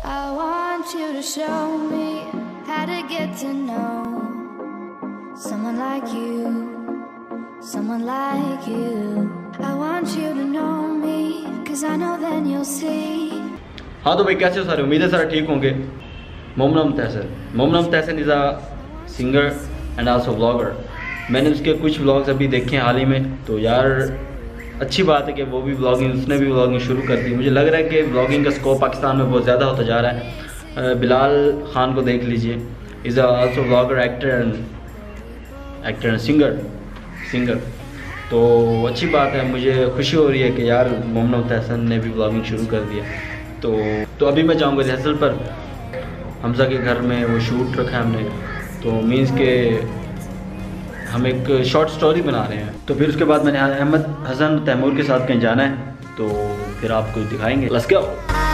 I want you to show me how to get to know someone like you, someone like you. I want you to know me, 'cause I know then you'll see. हाँ तो भाई कैसे हो सारे, उम्मीद है सारे ठीक होंगे। मोमनम Tahsan is a singer and also vlogger. मैंने उसके कुछ व्लॉग्स अभी देखे हैं हाल ही में, तो यार अच्छी बात है कि वो भी उसने भी व्लॉगिंग शुरू कर दी। मुझे लग रहा है कि व्लॉगिंग का स्कोप पाकिस्तान में बहुत ज़्यादा होता जा रहा है। बिलाल खान को देख लीजिए, is also vlogger, actor and singer. तो अच्छी बात है, मुझे खुशी हो रही है कि यार मोमनम तहसन ने भी व्लॉगिंग शुरू कर दिया। तो अभी मैं जाऊँगा रिहर्सल पर, हमजा के घर में वो शूट रखा है हमने, तो मीन्स के हम एक शॉर्ट स्टोरी बना रहे हैं। तो फिर उसके बाद मैंने अहमद हसन तैमूर के साथ कहीं जाना है, तो फिर आपको दिखाएंगे। Let's go.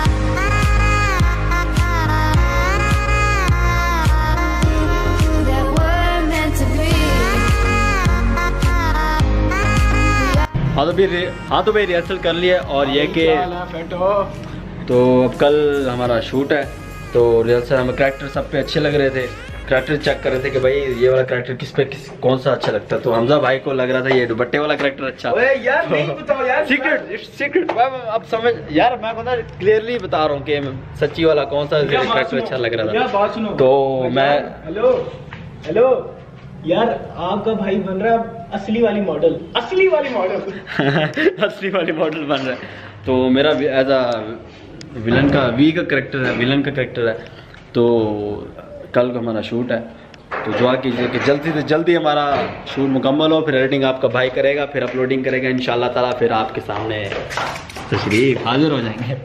हाँ तो भाई रिहर्सल कर लिया, और ये कि तो अब कल हमारा शूट है, तो रिहर्सल हमें कैरेक्टर सब पे अच्छे लग रहे थे। कैरेक्टर चेक कर रहे थे कि भाई ये वाला कैरेक्टर किस पे कौन सा अच्छा लगता है। तो हमजा भाई को लग रहा था ये दुपट्टे वाला कैरेक्टर अच्छा। यार नहीं बताओ यार, सीक्रेट अब समझ यार, मैं बता क्लियरली बता रहा हूँ कि सच्ची वाला कौन सा कैरेक्टर अच्छा लग रहा था। तो मैं हेलो यार, आपका भाई बन रहा है असली वाली मॉडल असली वाली मॉडल बन रहा है। तो मेरा एज अ विलन का कैरेक्टर है। तो कल को हमारा शूट है, तो दुआ कीजिए कि जल्दी से जल्दी हमारा शूट मुकम्मल हो, फिर एडिटिंग आपका भाई करेगा, फिर अपलोडिंग करेगा इंशाल्लाह ताला, फिर आपके सामने तशरीफ हाजिर हो जाएंगे।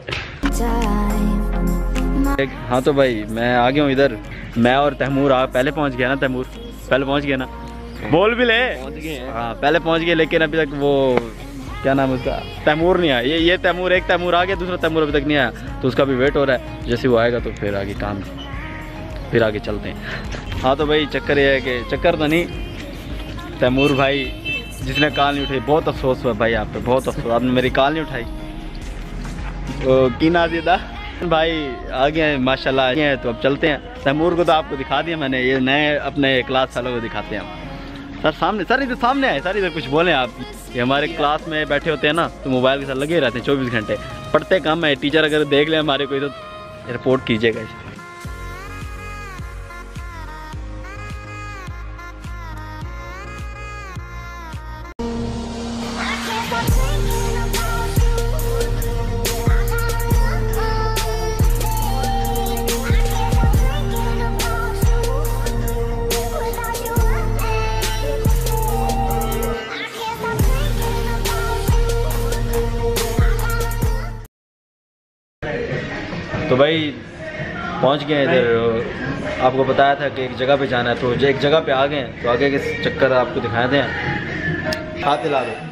हाँ तो भाई मैं आ गया हूँ इधर, मैं और तैमूर पहले पहुँच गया ना, बोल भी ले पहुँच गए। हाँ पहले पहुँच गए, लेकिन अभी तक वो क्या नाम है उसका, तैमूर नहीं आया। ये तैमूर, एक तैमूर आ गया, दूसरा तैमूर अभी तक नहीं आया, तो उसका भी वेट हो रहा है। जैसे वो आएगा तो फिर आगे चलते हैं। हाँ तो भाई चक्कर ये है कि चक्कर तो नहीं, तैमूर भाई जिसने कॉल नहीं उठाई, बहुत अफसोस हुआ भाई, आप पे बहुत अफसोस, आपने मेरी कॉल नहीं उठाई। तो की नाज़िदा भाई आ गए हैं माशाल्लाह, आ गए हैं, तो अब चलते हैं। तैमूर को तो आपको दिखा दिया मैंने, ये नए अपने क्लास वालों को दिखाते हैं हम। सर इधर सामने आए, सर इधर कुछ बोलें आप। ये हमारे क्लास में बैठे होते हैं ना, तो मोबाइल के साथ लगे रहते हैं 24 घंटे, पढ़ते कम है। टीचर अगर देख ले हमारे कोई, तो रिपोर्ट कीजिएगा। तो भाई पहुंच गए इधर, आपको बताया था कि एक जगह पे जाना है, तो एक जगह पे आ गए हैं, तो आगे के चक्कर आपको दिखाए थे। हाथ दिला दो।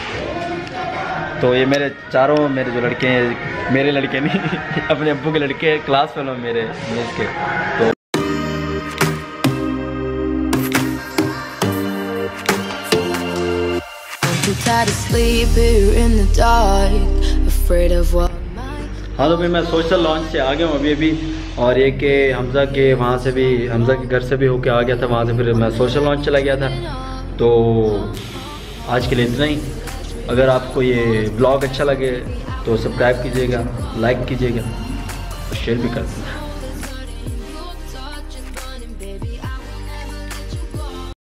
तो ये मेरे चारों मेरे जो लड़के हैं, मेरे लड़के नहीं अपने अब्बू के लड़के, क्लास फेलो मेरे के। तो हाँ तो भाई मैं सोशल लॉन्च से आ गया हूँ अभी, और ये कि हमजा के वहाँ से भी, हमजा के घर से भी होके आ गया था, वहाँ से फिर मैं सोशल लॉन्च चला गया था। तो आज के लिए इतना ही। अगर आपको ये ब्लॉग अच्छा लगे तो सब्सक्राइब कीजिएगा, लाइक कीजिएगा और शेयर भी कर देना।